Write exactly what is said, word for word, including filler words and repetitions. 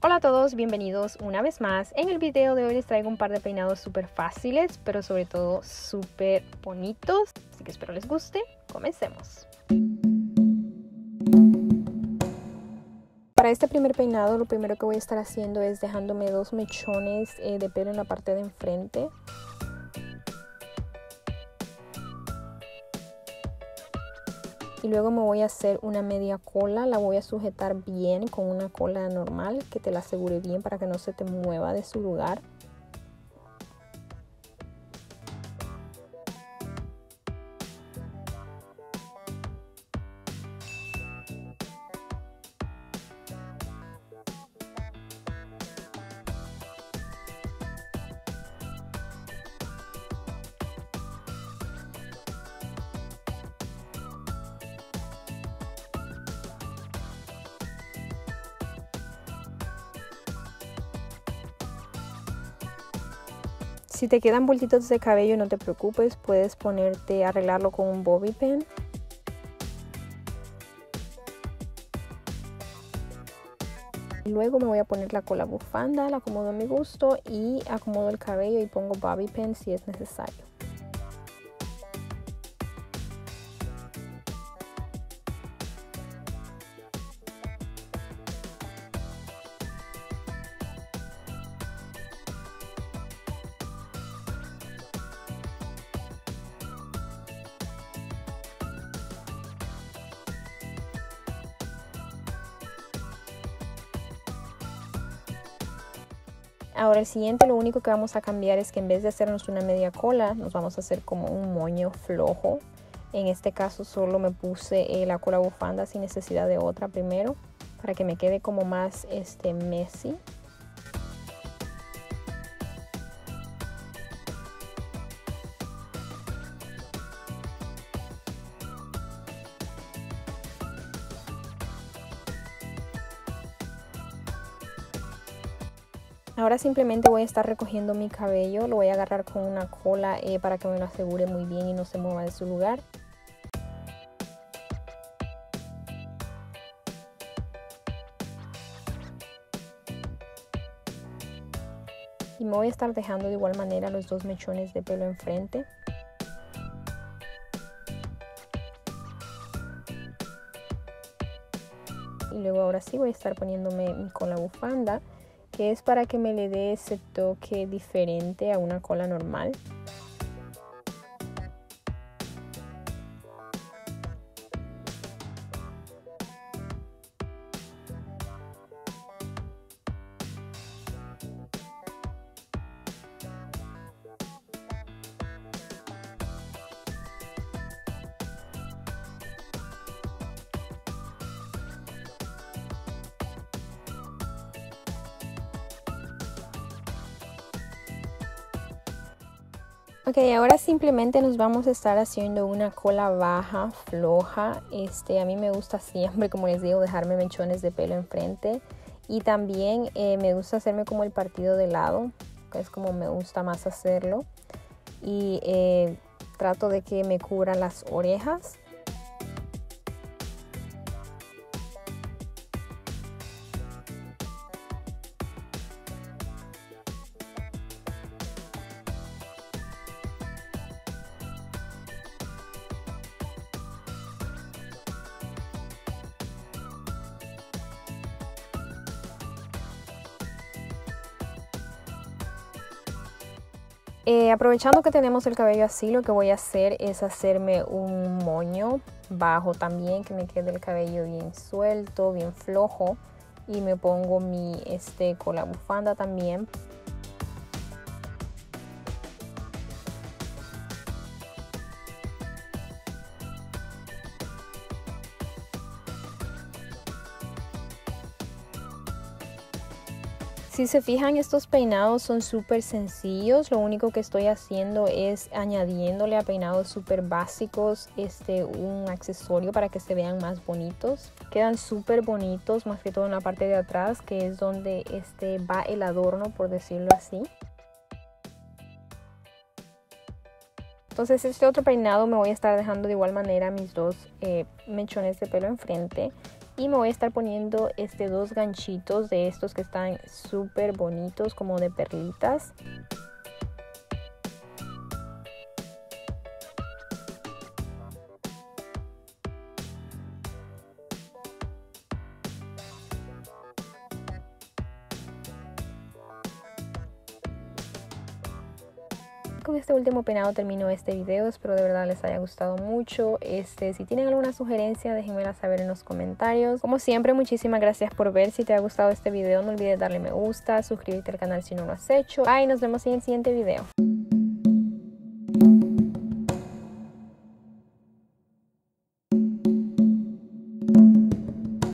Hola a todos, bienvenidos una vez más. En el video de hoy les traigo un par de peinados súper fáciles, pero sobre todo súper bonitos. Así que espero les guste. Comencemos. Para este primer peinado, lo primero que voy a estar haciendo es dejándome dos mechones eh, de pelo en la parte de enfrente. Y luego me voy a hacer una media cola, la voy a sujetar bien con una cola normal que te la asegure bien para que no se te mueva de su lugar. Si te quedan bultitos de cabello, no te preocupes, puedes ponerte a arreglarlo con un bobby pin. Luego me voy a poner la cola bufanda, la acomodo a mi gusto y acomodo el cabello y pongo bobby pin si es necesario. Ahora el siguiente, lo único que vamos a cambiar es que en vez de hacernos una media cola, nos vamos a hacer como un moño flojo. En este caso solo me puse eh, la cola bufanda sin necesidad de otra primero, para que me quede como más este, messy. Ahora simplemente voy a estar recogiendo mi cabello, lo voy a agarrar con una cola eh, para que me lo asegure muy bien y no se mueva de su lugar. Y me voy a estar dejando de igual manera los dos mechones de pelo enfrente. Y luego ahora sí voy a estar poniéndome mi cola bufanda, que es para que me le dé ese toque diferente a una cola normal. Ok, ahora simplemente nos vamos a estar haciendo una cola baja, floja. Este, a mí me gusta siempre, como les digo, dejarme mechones de pelo enfrente. Y también eh, me gusta hacerme como el partido de lado, que es como me gusta más hacerlo. Y eh, trato de que me cubran las orejas. Eh, aprovechando que tenemos el cabello así, lo que voy a hacer es hacerme un moño bajo también, que me quede el cabello bien suelto, bien flojo. Y me pongo mi este, cola bufanda también. Si se fijan, estos peinados son súper sencillos. Lo único que estoy haciendo es añadiéndole a peinados súper básicos este, un accesorio para que se vean más bonitos. Quedan súper bonitos, más que todo en la parte de atrás, que es donde este, va el adorno, por decirlo así. Entonces este otro peinado me voy a estar dejando de igual manera mis dos eh, mechones de pelo enfrente. Y me voy a estar poniendo este dos ganchitos de estos que están súper bonitos, como de perlitas. Con este último peinado termino este video. Espero de verdad les haya gustado mucho. Este, si tienen alguna sugerencia, déjenmela saber en los comentarios. Como siempre, muchísimas gracias por ver. Si te ha gustado este video, no olvides darle me gusta, suscribirte al canal si no lo has hecho. Bye, nos vemos en el siguiente video.